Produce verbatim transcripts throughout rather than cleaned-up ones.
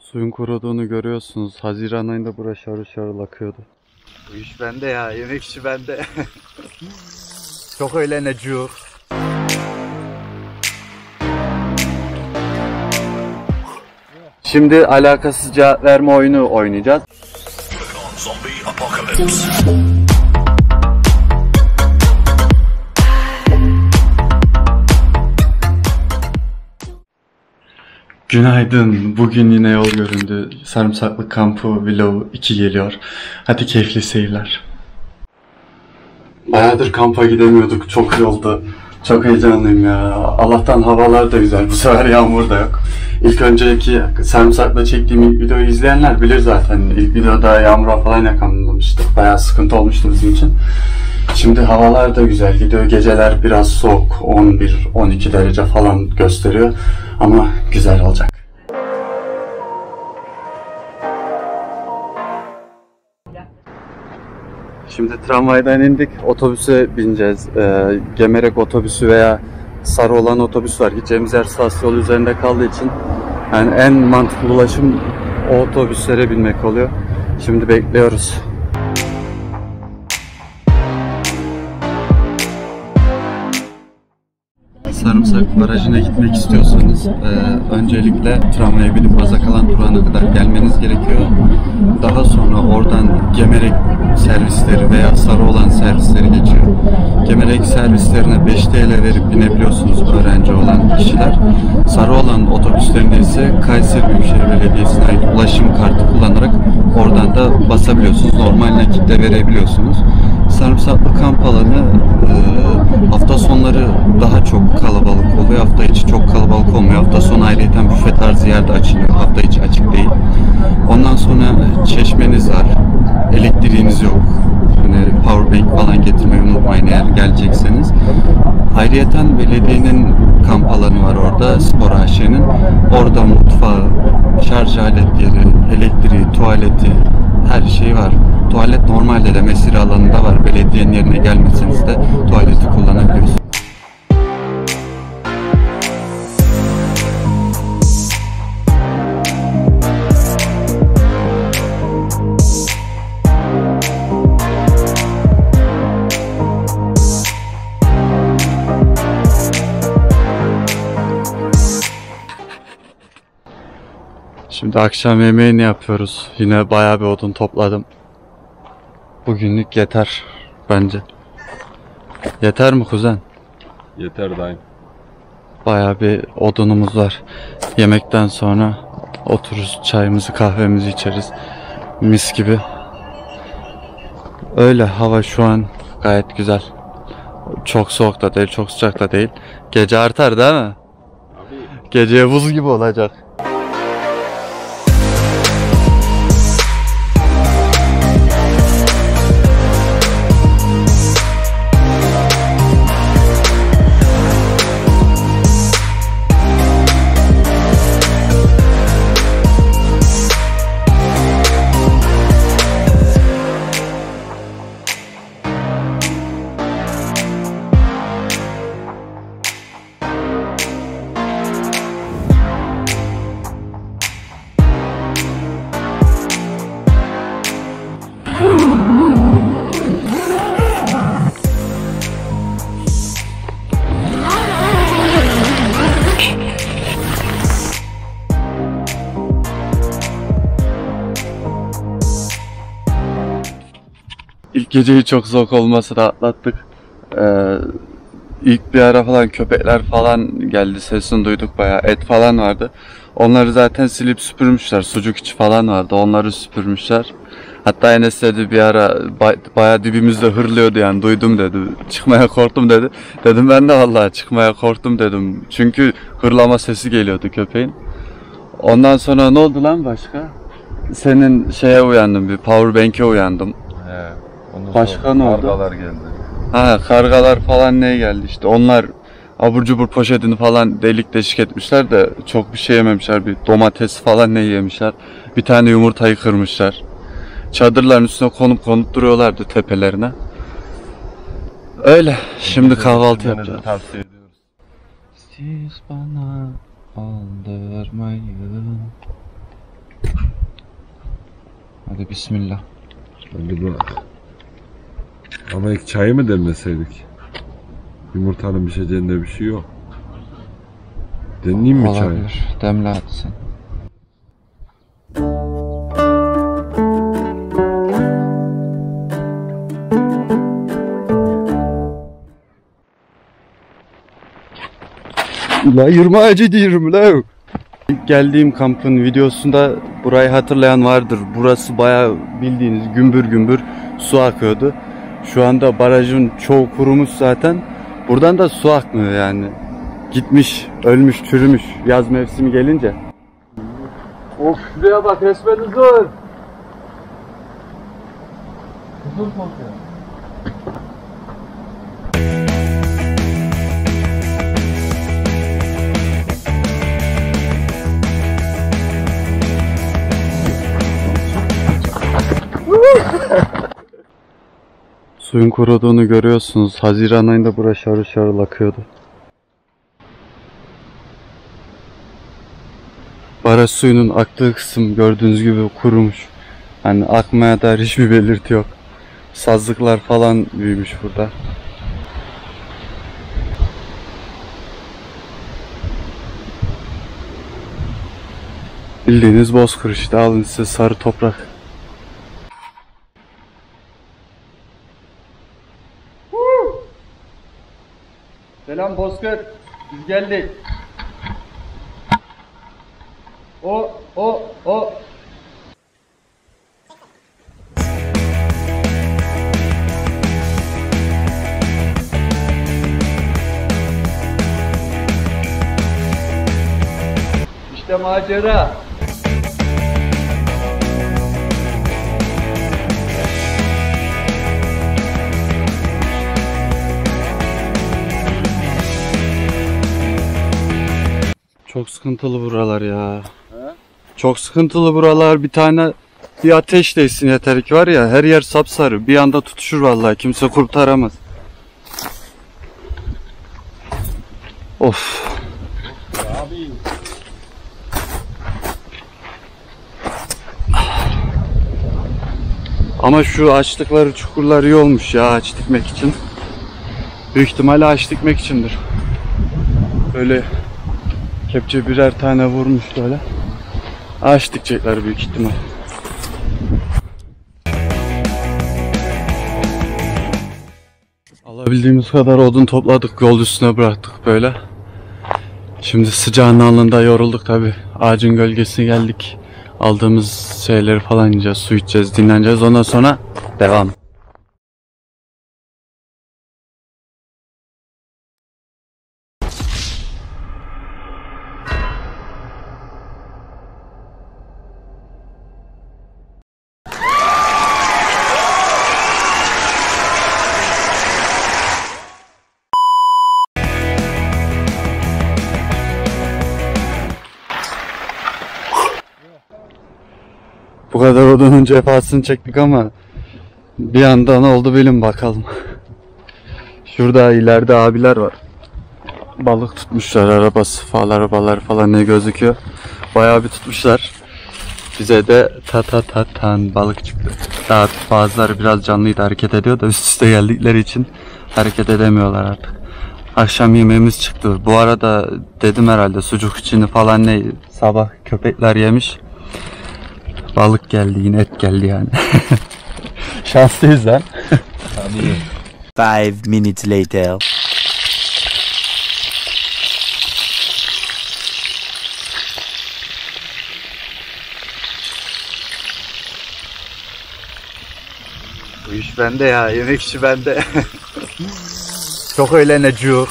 Suyun kuruduğunu görüyorsunuz. Haziran ayında burası şarıl şarıl akıyordu. Bu iş bende ya. Yemek işi bende. Çok öyle necur. Şimdi alakasız cevap verme oyunu oynayacağız. Günaydın. Bugün yine yol göründü. Sarımsaklı kampı vlog iki geliyor. Hadi keyifli seyirler. Bayağıdır kampa gidemiyorduk. Çok yolda. Çok heyecanlıyım ya. Allah'tan havalar da güzel. Bu sefer yağmur da yok. İlk önceki sarımsakla çektiğim ilk videoyu izleyenler bilir zaten. İlk videoda yağmura falan yakalanmıştık. Bayağı sıkıntı olmuştu bizim için. Şimdi havalar da güzel gidiyor. Geceler biraz soğuk. on bir on iki derece falan gösteriyor. Ama güzel olacak. Şimdi tramvaydan indik. Otobüse bineceğiz. Ee, Gemerek otobüsü veya Sarıoğlan otobüs var. Gideceğimiz yer Sas yolu üzerinde kaldığı için yani en mantıklı ulaşım o otobüslere binmek oluyor. Şimdi bekliyoruz. Sarımsak Barajı'na gitmek istiyorsanız e, öncelikle tramvaya binip Azakalan durağına kadar gelmeniz gerekiyor. Daha sonra oradan Gemerek servisleri veya Sarıoğlan servisleri geçiyor. Gemerek servislerine beş T L verip binebiliyorsunuz öğrenci olan kişiler. Sarıoğlan otobüslerinde ise Kayseri Büyükşehir Belediyesi'ne ait ulaşım kartı kullanarak oradan da basabiliyorsunuz. Normal nakit de verebiliyorsunuz. Sarımsaklı kamp alanı e, hafta sonları daha çok kalabalık oluyor. Hafta içi çok kalabalık olmuyor. Hafta sonu ayrıyeten büfe tarzı yerde açılıyor. Hafta içi açık değil. Ondan sonra çeşmeniz var. Elektriğiniz yok. Yani powerbank falan getirmeyi unutmayın eğer gelecekseniz. Ayrıyeten belediyenin kamp alanı var orada. Spor A Ş'nin. Orada mutfağı, şarj aletleri, elektriği, tuvaleti, her şey var. Tuvalet normalde de mesire alanında var. Belediyenin yerine gelmeseniz de tuvaleti kullanabiliyorsunuz. Şimdi akşam yemeğini yapıyoruz. Yine bayağı bir odun topladım. Bugünlük yeter bence. Yeter mi kuzen? Yeter dayım. Bayağı bir odunumuz var. Yemekten sonra otururuz, çayımızı kahvemizi içeriz. Mis gibi. Öyle, hava şu an gayet güzel. Çok soğuk da değil, çok sıcak da değil. Gece artar değil mi? Abi. Geceye buz gibi olacak. İlk geceyi çok soğuk olması da atlattık. Ee, ilk bir ara falan köpekler falan geldi, sesini duyduk, bayağı et falan vardı. Onları zaten silip süpürmüşler, sucuk içi falan vardı, onları süpürmüşler. Hatta Enes dedi bir ara bayağı dibimizde hırlıyordu, yani duydum dedi, çıkmaya korktum dedi. Dedim ben de vallahi çıkmaya korktum dedim, çünkü hırlama sesi geliyordu köpeğin. Ondan sonra ne oldu lan başka? Senin şeye uyandım, bir powerbank'e uyandım. He. Başka ne oldu? Kargalar geldi. Ha, kargalar falan ne geldi işte. Onlar abur cubur poşetini falan delik deşik etmişler de çok bir şey yememişler. Bir domates falan ne yemişler. Bir tane yumurtayı kırmışlar. Çadırların üstüne konup konup duruyorlardı tepelerine. Öyle. Şimdi kahvaltı yapacağız. Tavsiye ediyoruz. Siz bana aldırmayın. Hadi bismillah. Hadi bak. Ama ilk çayı mı demleseydik? Yumurtanın pişeceğinde bir şey yok. Deneyeyim mi çayı? Olabilir. Demle hadi sen. La yirmi acı diyorum la. İlk geldiğim kampın videosunda burayı hatırlayan vardır. Burası bayağı bildiğiniz gümbür gümbür su akıyordu. Şu anda barajın çoğu kurumuş zaten. Buradan da su akmıyor yani. Gitmiş, ölmüş, çürümüş yaz mevsimi gelince. Of şuraya bak resmen huzur. Huzur kokuyor. Suyun kuruduğunu görüyorsunuz. Haziran ayında burası şarıl şarıl akıyordu. Baraj suyunun aktığı kısım gördüğünüz gibi kurumuş. Hani akmaya dair hiçbir belirti yok. Sazlıklar falan büyümüş burada. Bildiğiniz bozkır işte, alın size sarı toprak. Selam Bozkır, biz geldik. O, o, o. İşte macera. Çok sıkıntılı buralar ya. He? Çok sıkıntılı buralar. Bir tane bir ateş değsin yeter ki, var ya, her yer sapsarı. Bir anda tutuşur vallahi, kimse kurtaramaz. Of. Abi. Ama şu açtıkları çukurlar iyi olmuş ya, ağaç dikmek için. Büyük ihtimalle ağaç dikmek içindir. Böyle kepçe birer tane vurmuş böyle. Ağaç dikecekler büyük ihtimal. Alabildiğimiz kadar odun topladık, yol üstüne bıraktık böyle. Şimdi sıcağın alnında yorulduk tabi. Ağacın gölgesine geldik. Aldığımız şeyleri falan yiyeceğiz, su içeceğiz, dinleneceğiz. Ondan sonra devam. Bu kadar odunun cefasını çektik ama bir anda ne oldu bilin bakalım. Şurada ileride abiler var. Balık tutmuşlar, arabası falan, arabalar falan ne gözüküyor. Bayağı bir tutmuşlar. Bize de ta ta ta tan balık çıktı. Daha bazıları biraz canlıydı, hareket ediyor da üst üste geldikleri için hareket edemiyorlar artık. Akşam yemeğimiz çıktı. Bu arada dedim herhalde sucuk içini falan ne sabah köpekler yemiş. Balık geldi, yine et geldi yani. Şanslıyız lan. Five minutes later. Bu iş bende ya, yemek işi bende. Çok öyle necuk.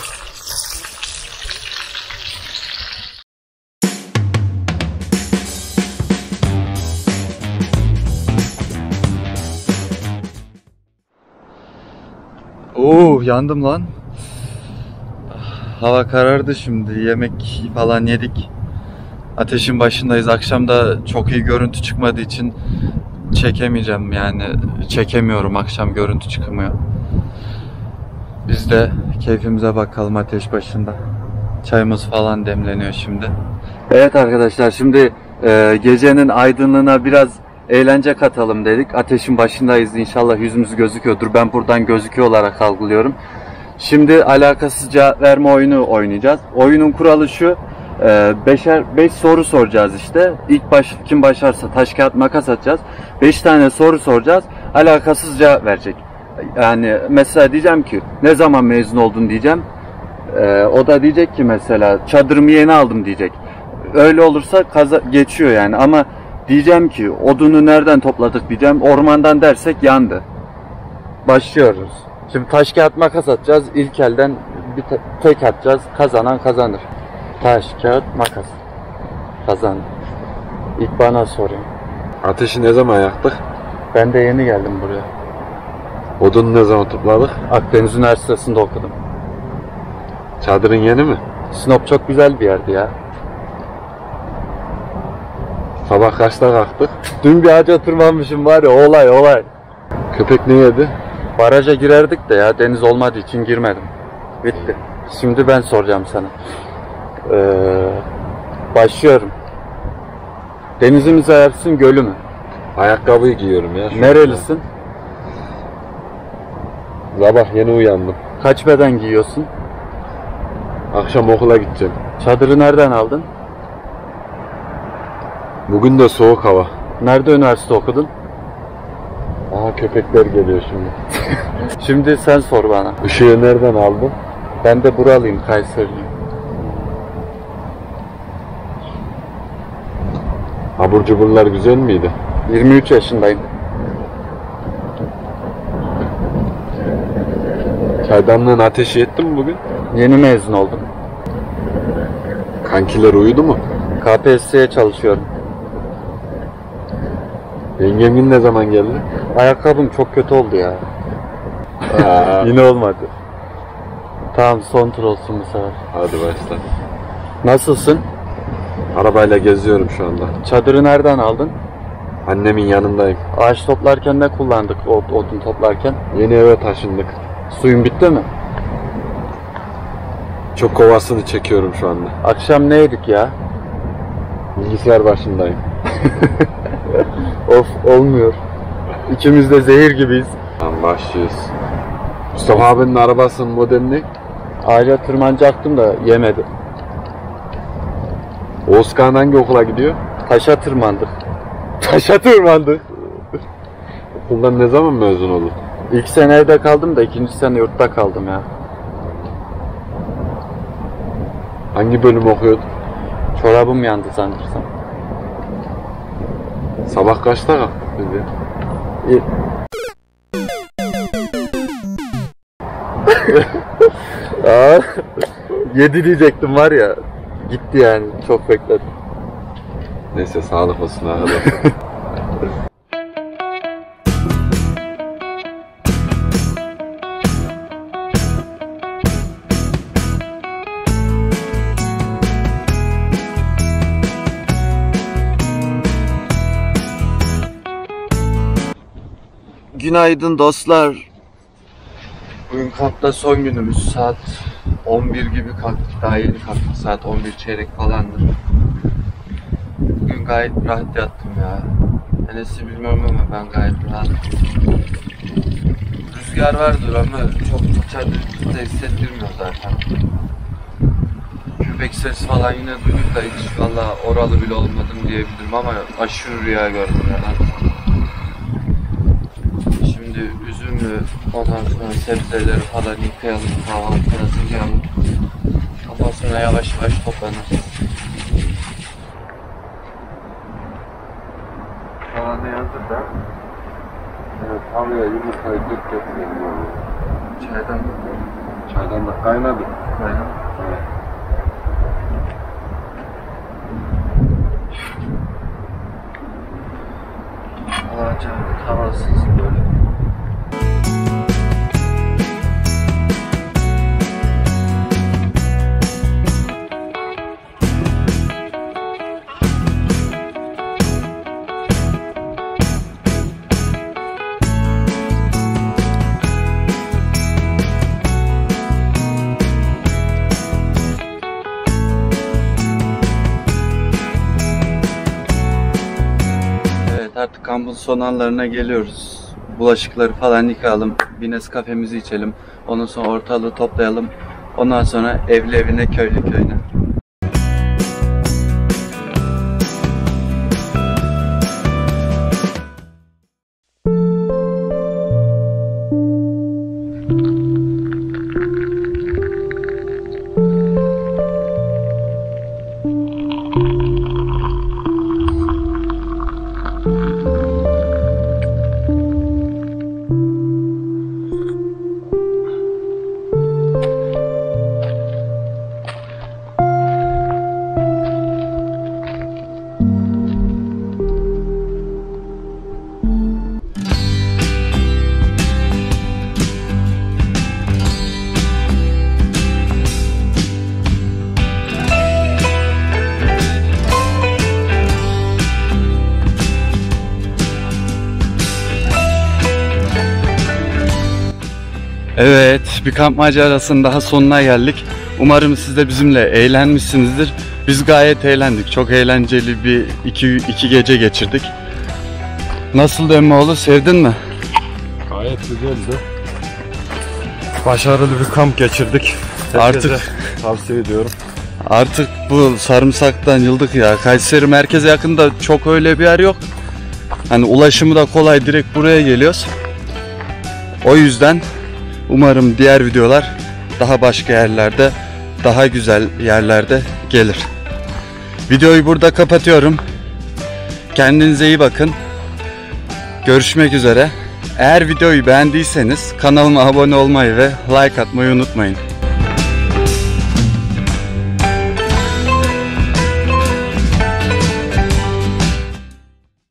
Oo, yandım lan. Hava karardı şimdi. Yemek falan yedik. Ateşin başındayız. Akşam da çok iyi görüntü çıkmadığı için çekemeyeceğim yani. Çekemiyorum, akşam görüntü çıkmıyor. Biz de keyfimize bakalım ateş başında. Çayımız falan demleniyor şimdi. Evet arkadaşlar, şimdi e, gecenin aydınlığına biraz eğlence katalım dedik. Ateşin başındayız, inşallah yüzümüz gözüküyordur. Ben buradan gözüküyor olarak algılıyorum. Şimdi alakasızca verme oyunu oynayacağız. Oyunun kuralı şu. Beşer, beş soru soracağız işte. İlk baş, kim başlarsa taş kağıt makas atacağız. Beş tane soru soracağız. Alakasızca verecek. Yani mesela diyeceğim ki ne zaman mezun oldun diyeceğim. Ee, o da diyecek ki mesela çadırımı yeni aldım diyecek. Öyle olursa kaza geçiyor yani. Ama diyeceğim ki odunu nereden topladık diyeceğim. Ormandan dersek yandı. Başlıyoruz. Şimdi taş kağıt makas atacağız. İlk elden bir te tek atacağız. Kazanan kazanır. Taş kağıt makas. Kazandı. İlk bana sorayım. Ateşi ne zaman yaktık? Ben de yeni geldim buraya. Odunu ne zaman topladık? Akdeniz Üniversitesi'nde okudum. Çadırın yeni mi? Sinop çok güzel bir yerdi ya. Sabah kaçta kalktık? Dün bir ağaca tırmanmışım var ya, olay olay. Köpek ne yedi? Baraja girerdik de ya, deniz olmadığı için girmedim. Bitti. Şimdi ben soracağım sana. Ee, başlıyorum. Denizi mi seversin, gölü mü? Ayakkabıyı giyiyorum ya. Nerelisin? Sabah yeni uyandım. Kaç beden giyiyorsun? Akşam okula gideceğim. Çadırı nereden aldın? Bugün de soğuk hava. Nerede üniversite okudun? Aha köpekler geliyor şimdi. Şimdi sen sor bana. Işığı nereden aldın? Ben de buralıyım, Kayseriliyim. Abur cuburlar güzel miydi? yirmi üç yaşındayım. Çaydanlığın ateşi yetti mi bugün? Yeni mezun oldum. Kankiler uyudu mu? K P S S'ye çalışıyorum. Yengemin ne zaman geldi? Ayakkabım çok kötü oldu ya. Aa, Yine olmadı. Tamam, son tur olsun bu sefer. hadi başla. Nasılsın? Arabayla geziyorum şu anda. Çadırı nereden aldın? Annemin yanındayım. Ağaç toplarken ne kullandık, od, odun toplarken? Yeni eve taşındık. Suyun bitti mi? Çok kovasını çekiyorum şu anda. Akşam ne yedik ya? Bilgisayar başındayım. Of, olmuyor. İkimiz de zehir gibiyiz. Tamam, başlıyoruz. Mustafa abinin arabasının modeli ne? Ağaca tırmanacaktım da yemedi. Oğuzkan hangi okula gidiyor? Taşa tırmandık. Taşa tırmandık. Okuldan ne zaman mezun olur? İlk sene evde kaldım da ikinci sene yurtta kaldım ya. Hangi bölüm okuyordun? Çorabım yandı sanırsam. Sabah kaçta kalktık biz ya? Aa, yedi diyecektim var ya. Gitti yani, çok bekledim. Neyse, sağlık olsun arkadaşlar. Günaydın dostlar. Bugün kampta son günümüz. Saat on bir gibi kalktık. Daha yeni kalktık. Saat on bir çeyrek falandır. Bugün gayet rahat yattım ya. Enes'i bilmiyorum ama ben gayet rahat. Rüzgar vardır ama çok çadırda hissettirmiyor zaten. Köpek sesi falan yine duyduk da hiç valla oralı bile olmadım diyebilirim ama aşırı rüya gördüm ya. Şimdi üzümü, ondan sonra sebzeleri falan yıkayalım, kahvaltı hazırlayalım. Ondan sonra yavaş yavaş toplanırız. Sana ne yazdı da? Evet, havaya yumurtayı dök getirelim. Çaydan mı? Çaydan da kaynadı. Kaynadı. Evet. Hava acayip havasız böyle. artık kampın son anlarına geliyoruz. Bulaşıkları falan yıkayalım. Bir Nescafe'mizi içelim. Ondan sonra ortalığı toplayalım. Ondan sonra evli evine, köylü köyüne. Evet, bir kamp macerasının daha sonuna geldik. Umarım siz de bizimle eğlenmişsinizdir. Biz gayet eğlendik. Çok eğlenceli bir iki, iki gece geçirdik. Nasıldı Emmoğlu? Sevdin mi? Gayet güzeldi. Başarılı bir kamp geçirdik. Artık tavsiye ediyorum. Artık bu sarımsaktan yıldık ya. Kayseri merkeze yakında çok öyle bir yer yok. Hani ulaşımı da kolay, direkt buraya geliyoruz. O yüzden umarım diğer videolar daha başka yerlerde, daha güzel yerlerde gelir. Videoyu burada kapatıyorum. Kendinize iyi bakın. Görüşmek üzere. Eğer videoyu beğendiyseniz kanalıma abone olmayı ve like atmayı unutmayın.